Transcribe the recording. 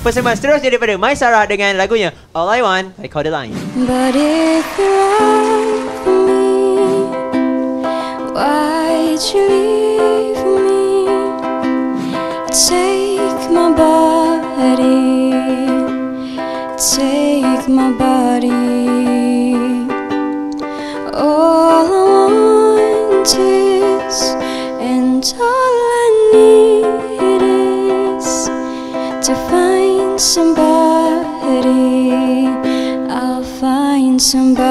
persembahan seterusnya daripada Maisara dengan lagunya All I Want by Kodaline. But if you're right for me, why'd you leave me? Take my body, take my body. All I want is, and all I need is to find somebody. I'll find somebody.